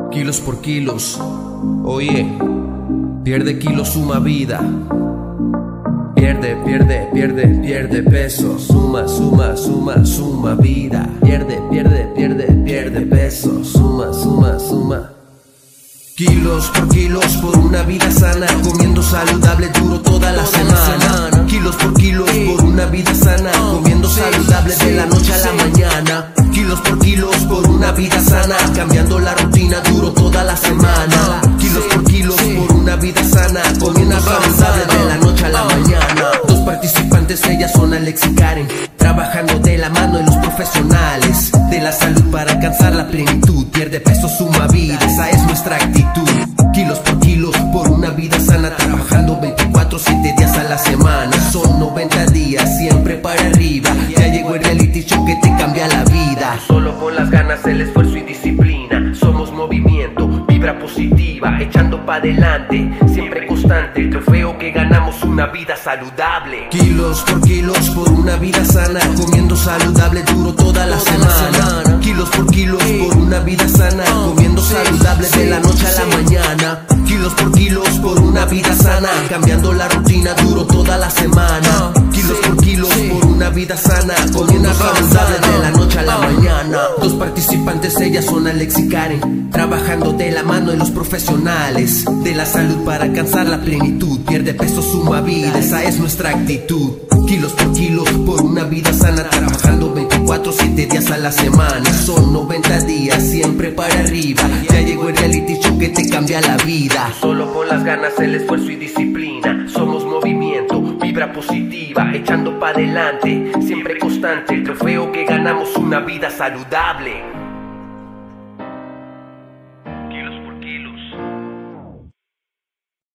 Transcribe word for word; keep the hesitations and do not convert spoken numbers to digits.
Kilos por kilos, oye, pierde kilos, suma vida. Pierde, pierde, pierde, pierde peso. Suma, suma, suma, suma vida. Pierde, pierde, pierde, pierde peso. Suma, suma, suma. Kilos por kilos por una vida sana, comiendo saludable duro toda la semana. Kilos por kilos por una vida sana, comiendo saludable de la noche a la mañana. Kilos por kilos por una vida sana, cambiando la rutina duro toda la semana. Kilos por kilos por una vida sana, comiendo saludable de la noche a la mañana. Dos participantes, ellas son Alex y Karen, trabajando de la mano de los profesionales de la salud para alcanzar la plenitud. Pierde peso, suma vida, esa es nuestra actitud. Kilos por kilos por una vida sana, trabajando veinticuatro siete días a la semana. Son noventa días, siempre para arriba. Ya llegó el reality show que te cambia la vida. Solo con las ganas, el esfuerzo y disciplina. Somos movimiento, vibra positiva, echando pa' adelante, siempre constante. El trofeo que ganamos, una vida saludable. Kilos por kilos por una vida sana, comiendo saludable duro toda la semana. Kilos por kilos por una vida sana, comiendo saludable de la noche a la mañana. Kilos por kilos por una vida sana, cambiando la rutina duro toda la semana. Kilos por kilos por una vida sana, comiendo saludable de la noche a la mañana. Dos participantes, ellas son Alex y Karen, trabajando de la mano de los profesionales de la salud para alcanzar la plenitud. Pierde peso, suma vida, esa es nuestra actitud. Kilos por kilos por una vida sana, trabajando veinticuatro siete días a la semana. Son noventa días, siempre para arriba. Ya llegó el reality show que te cambia la vida. Solo con las ganas, el esfuerzo y disciplina. Somos movimiento, vibra positiva, echando pa' adelante, siempre constante. El trofeo que ganamos, una vida saludable.